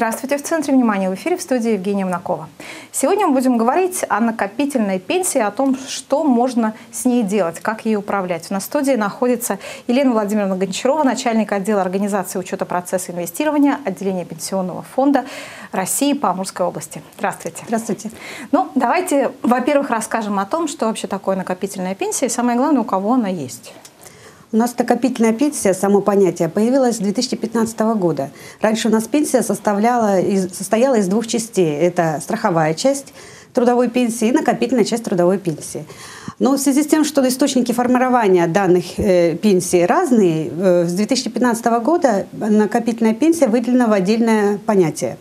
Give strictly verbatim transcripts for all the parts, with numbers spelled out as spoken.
Здравствуйте. В центре внимания в эфире в студии Евгения Мнакова. Сегодня мы будем говорить о накопительной пенсии, о том, что можно с ней делать, как ей управлять. У нас в студии находится Елена Владимировна Гончарова, начальник отдела организации учета процесса инвестирования отделения Пенсионного фонда России по Амурской области. Здравствуйте. Здравствуйте. Ну, давайте, во-первых, расскажем о том, что вообще такое накопительная пенсия, и самое главное, у кого она есть. У нас накопительная пенсия, само понятие, появилось с две тысячи пятнадцатого года. Раньше у нас пенсия составляла, состояла из двух частей. Это страховая часть трудовой пенсии и накопительная часть трудовой пенсии. Но в связи с тем, что источники формирования данных э, пенсий разные, э, с две тысячи пятнадцатого года накопительная пенсия выделена в отдельное понятие.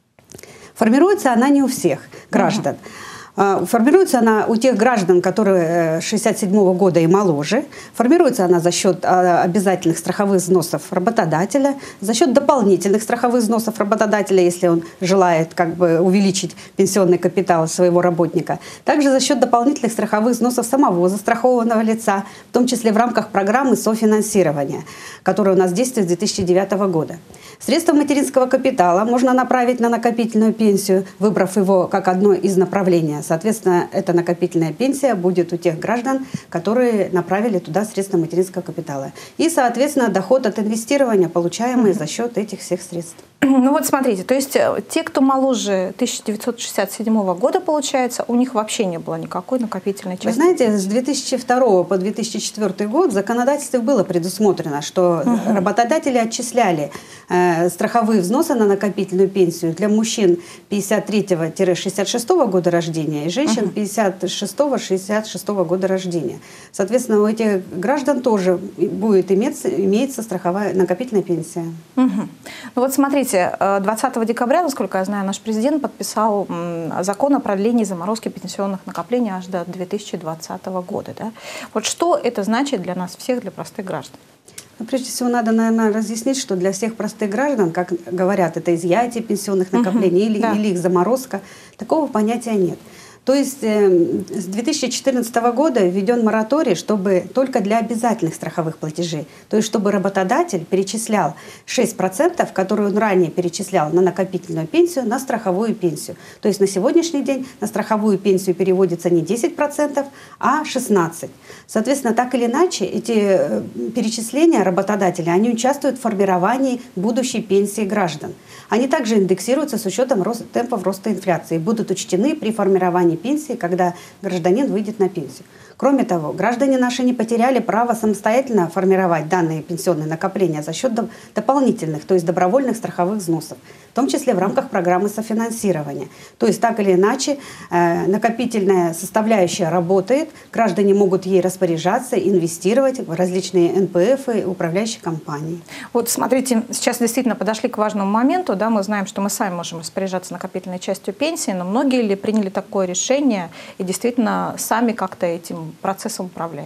Формируется она не у всех граждан. Формируется она у тех граждан, которые шестьдесят седьмого года и моложе. Формируется она за счет обязательных страховых взносов работодателя, за счет дополнительных страховых взносов работодателя, если он желает как бы увеличить пенсионный капитал своего работника. Также за счет дополнительных страховых взносов самого застрахованного лица, в том числе в рамках программы софинансирования, которая у нас действует с две тысячи девятого года. Средства материнского капитала можно направить на накопительную пенсию, выбрав его как одно из направлений. Соответственно, эта накопительная пенсия будет у тех граждан, которые направили туда средства материнского капитала. И, соответственно, доход от инвестирования, получаемый за счет этих всех средств. Ну вот смотрите, то есть те, кто моложе тысяча девятьсот шестьдесят седьмого года, получается, у них вообще не было никакой накопительной части. Вы знаете, с две тысячи второго по две тысячи четвёртый год в законодательстве было предусмотрено, что угу. работодатели отчисляли э, страховые взносы на накопительную пенсию для мужчин пятьдесят третьего — шестьдесят шестого года рождения и женщин угу. пятьдесят шестого — шестьдесят шестого года рождения. Соответственно, у этих граждан тоже будет иметься, имеется страховая накопительная пенсия. Угу. Ну вот смотрите, двадцатого декабря, насколько я знаю, наш президент подписал закон о продлении заморозки пенсионных накоплений аж до две тысячи двадцатого года. Да? Вот что это значит для нас всех, для простых граждан? Но прежде всего надо, наверное, разъяснить, что для всех простых граждан, как говорят, это изъятие пенсионных накоплений угу, или, да. или их заморозка, такого понятия нет. То есть э, с две тысячи четырнадцатого года введен мораторий, чтобы только для обязательных страховых платежей, то есть чтобы работодатель перечислял шесть процентов, которые он ранее перечислял на накопительную пенсию, на страховую пенсию. То есть на сегодняшний день на страховую пенсию переводится не десять процентов, а шестнадцать процентов. Соответственно, так или иначе, эти перечисления работодателя, они участвуют в формировании будущей пенсии граждан. Они также индексируются с учетом роста, темпов роста инфляции и будут учтены при формировании пенсии, когда гражданин выйдет на пенсию. Кроме того, граждане наши не потеряли право самостоятельно формировать данные пенсионные накопления за счет дополнительных, то есть добровольных страховых взносов, в том числе в рамках программы софинансирования. То есть так или иначе э, накопительная составляющая работает, граждане могут ей распоряжаться, инвестировать в различные эн пэ эфы и управляющие компании. Вот смотрите, сейчас действительно подошли к важному моменту, да, мы знаем, что мы сами можем распоряжаться накопительной частью пенсии, но многие ли приняли такое решение и действительно сами как-то этим процессом управляют?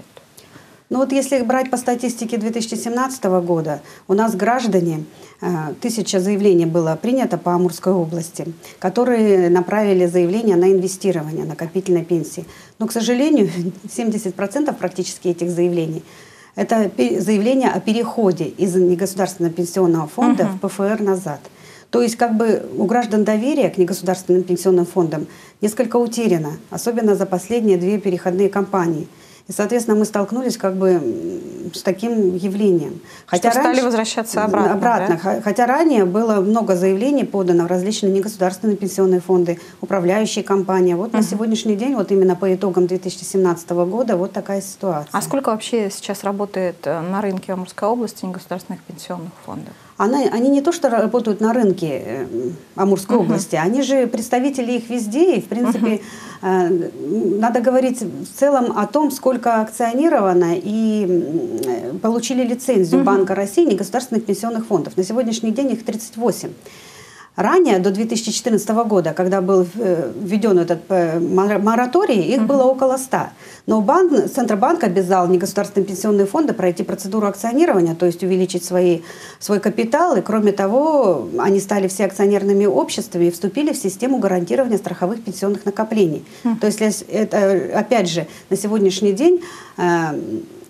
Ну вот если брать по статистике две тысячи семнадцатого года, у нас граждане, тысяча заявлений было принято по Амурской области, которые направили заявление на инвестирование накопительной пенсии. Но, к сожалению, семьдесят процентов практически этих заявлений – это заявление о переходе из негосударственного пенсионного фонда uh-huh. в пэ эф эр назад. То есть как бы у граждан доверие к негосударственным пенсионным фондам несколько утеряно, особенно за последние две переходные кампании. И, соответственно, мы столкнулись как бы с таким явлением. Хотя что раньше, стали возвращаться обратно. обратно да? Хотя ранее было много заявлений подано в различные негосударственные пенсионные фонды, управляющие компании. Вот угу. на сегодняшний день, вот именно по итогам две тысячи семнадцатого года, вот такая ситуация. А сколько вообще сейчас работает на рынке Амурской области негосударственных пенсионных фондов? Она, они не то что работают на рынке э, Амурской uh-huh. области, они же представители их везде. И, в принципе, uh-huh. э, надо говорить в целом о том, сколько акционировано и э, получили лицензию uh-huh. Банка России негосударственных пенсионных фондов. На сегодняшний день их тридцать восемь. Ранее, до две тысячи четырнадцатого года, когда был введен этот мораторий, их uh-huh. было около ста. Но банк, Центробанк обязал негосударственные пенсионные фонды пройти процедуру акционирования, то есть увеличить свои, свой капитал. И кроме того, они стали все акционерными обществами и вступили в систему гарантирования страховых пенсионных накоплений. Uh-huh. То есть, это, опять же, на сегодняшний день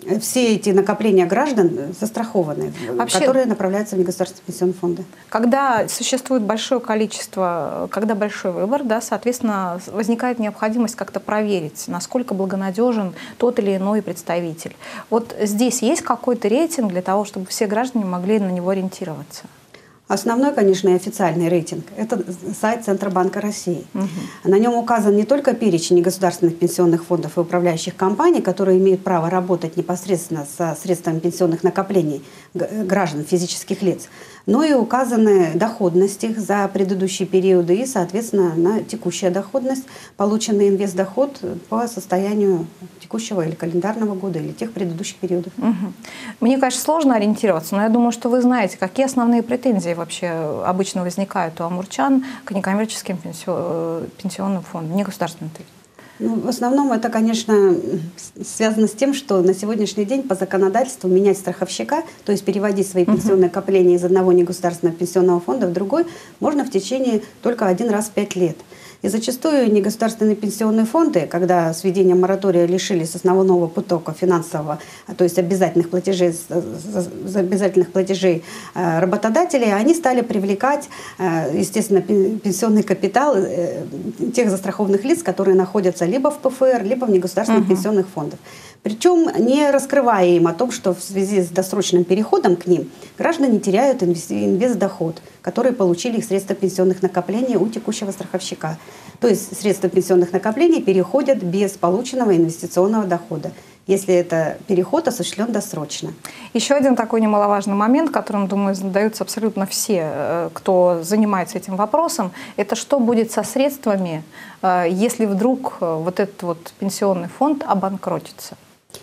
все эти накопления граждан застрахованы, Вообще, которые направляются в негосударственные пенсионные фонды. Когда существует большое количество, когда большой выбор, да, соответственно, возникает необходимость как-то проверить, насколько благонадежен тот или иной представитель. Вот здесь есть какой-то рейтинг для того, чтобы все граждане могли на него ориентироваться? Основной, конечно, и официальный рейтинг – это сайт Центробанка России. Угу. На нем указан не только перечень негосударственных пенсионных фондов и управляющих компаний, которые имеют право работать непосредственно со средствами пенсионных накоплений граждан, физических лиц, но и указаны доходность их за предыдущие периоды и, соответственно, на текущая доходность, полученный инвестдоход по состоянию текущего или календарного года, или тех предыдущих периодов. Угу. Мне, конечно, сложно ориентироваться, но я думаю, что вы знаете, какие основные претензии вообще обычно возникают у амурчан к некоммерческим пенсионным фондам, негосударственным. Ну, в основном это, конечно, связано с тем, что на сегодняшний день по законодательству менять страховщика, то есть переводить свои пенсионные накопления из одного негосударственного пенсионного фонда в другой, можно в течение только один раз в пять лет. И зачастую негосударственные пенсионные фонды, когда с введением моратория лишились основного потока финансового, то есть обязательных платежей, обязательных платежей работодателей, они стали привлекать, естественно, пенсионный капитал тех застрахованных лиц, которые находятся либо в ПФР, либо в негосударственных uh-huh. пенсионных фондах. Причем не раскрывая им о том, что в связи с досрочным переходом к ним граждане теряют инвестдоход, который получили их средства пенсионных накоплений у текущего страховщика. То есть средства пенсионных накоплений переходят без полученного инвестиционного дохода, если это переход осуществлен досрочно. Еще один такой немаловажный момент, которым, думаю, задаются абсолютно все, кто занимается этим вопросом, это что будет со средствами, если вдруг вот этот вот пенсионный фонд обанкротится?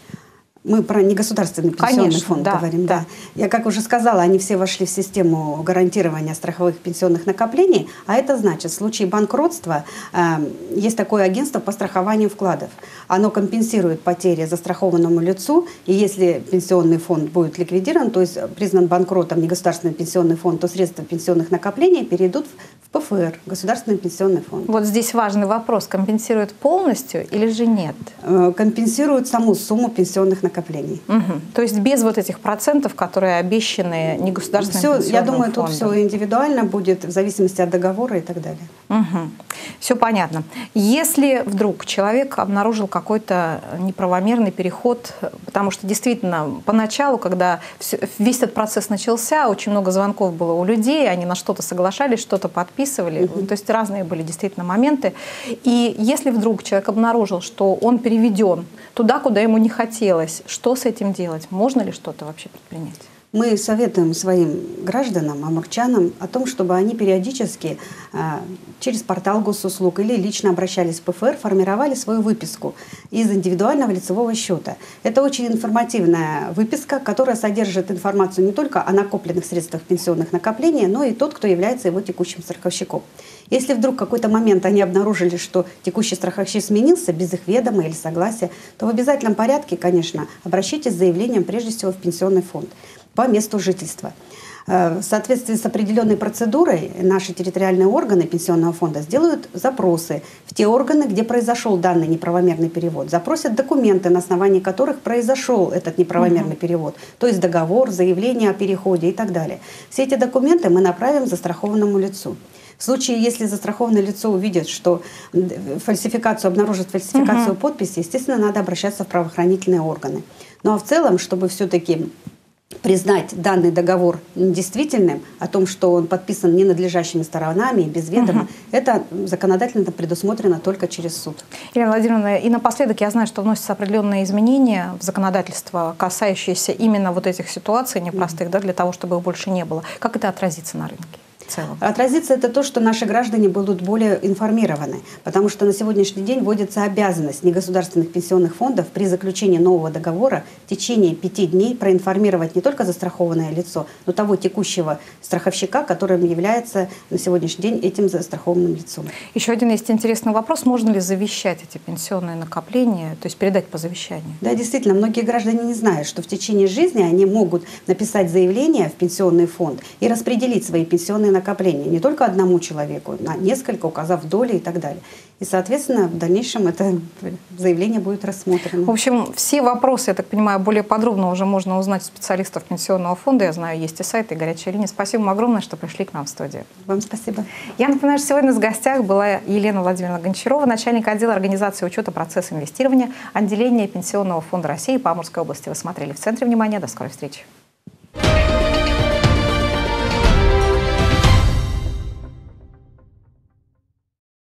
Мы про негосударственный пенсионный Конечно, фонд да, говорим. Да. Да. Я, как уже сказала, они все вошли в систему гарантирования страховых пенсионных накоплений, а это значит, в случае банкротства э, есть такое агентство по страхованию вкладов. Оно компенсирует потери застрахованному лицу, и если пенсионный фонд будет ликвидирован, то есть признан банкротом негосударственный пенсионный фонд, то средства пенсионных накоплений перейдут в ПФР, Государственный пенсионный фонд. Вот здесь важный вопрос, компенсирует полностью или же нет? Э, компенсирует саму сумму пенсионных накоплений. Накоплений. Угу. То есть без вот этих процентов, которые обещаны негосударственным все, пенсионным Я думаю, фондом. тут все индивидуально будет, в зависимости от договора и так далее. Угу. Все понятно. Если вдруг человек обнаружил какой-то неправомерный переход, потому что действительно поначалу, когда все, весь этот процесс начался, очень много звонков было у людей, они на что-то соглашались, что-то подписывали, угу. то есть разные были действительно моменты. И если вдруг человек обнаружил, что он переведен туда, куда ему не хотелось, что с этим делать? Можно ли что-то вообще предпринять? Мы советуем своим гражданам, амурчанам о том, чтобы они периодически э, через портал госуслуг или лично обращались в ПФР, формировали свою выписку из индивидуального лицевого счета. Это очень информативная выписка, которая содержит информацию не только о накопленных средствах пенсионных накоплений, но и тот, кто является его текущим страховщиком. Если вдруг в какой-то момент они обнаружили, что текущий страховщик сменился без их ведома или согласия, то в обязательном порядке, конечно, обращайтесь с заявлением прежде всего в пенсионный фонд по месту жительства. В соответствии с определенной процедурой наши территориальные органы пенсионного фонда сделают запросы в те органы, где произошел данный неправомерный перевод. Запросят документы, на основании которых произошел этот неправомерный [S2] Uh-huh. – перевод. То есть договор, заявление о переходе и так далее. Все эти документы мы направим застрахованному лицу. В случае, если застрахованное лицо увидит, что фальсификацию, обнаружит фальсификацию [S2] Uh-huh. – подписи, естественно, надо обращаться в правоохранительные органы. Ну а в целом, чтобы все-таки признать данный договор недействительным, о том, что он подписан ненадлежащими сторонами и без ведома, угу. это законодательно предусмотрено только через суд. Елена Владимировна, и напоследок я знаю, что вносятся определенные изменения в законодательство, касающиеся именно вот этих ситуаций непростых, угу. да, для того, чтобы их больше не было. Как это отразится на рынке? Целом. Отразится это то, что наши граждане будут более информированы, потому что на сегодняшний день вводится обязанность негосударственных пенсионных фондов при заключении нового договора в течение пяти дней проинформировать не только застрахованное лицо, но того текущего страховщика, которым является на сегодняшний день этим застрахованным лицом. Еще один есть интересный вопрос. Можно ли завещать эти пенсионные накопления, то есть передать по завещанию? Да, действительно, многие граждане не знают, что в течение жизни они могут написать заявление в пенсионный фонд и распределить свои пенсионные накопление не только одному человеку, на несколько, указав доли и так далее. И, соответственно, в дальнейшем это заявление будет рассмотрено. В общем, все вопросы, я так понимаю, более подробно уже можно узнать у специалистов Пенсионного фонда. Я знаю, есть и сайт, и горячая линия. Спасибо вам огромное, что пришли к нам в студию. Вам спасибо. Я напоминаю, что сегодня в гостях была Елена Владимировна Гончарова, начальник отдела организации учета процесса инвестирования отделения Пенсионного фонда России по Амурской области. Вы смотрели «В центре внимания». До скорой встречи.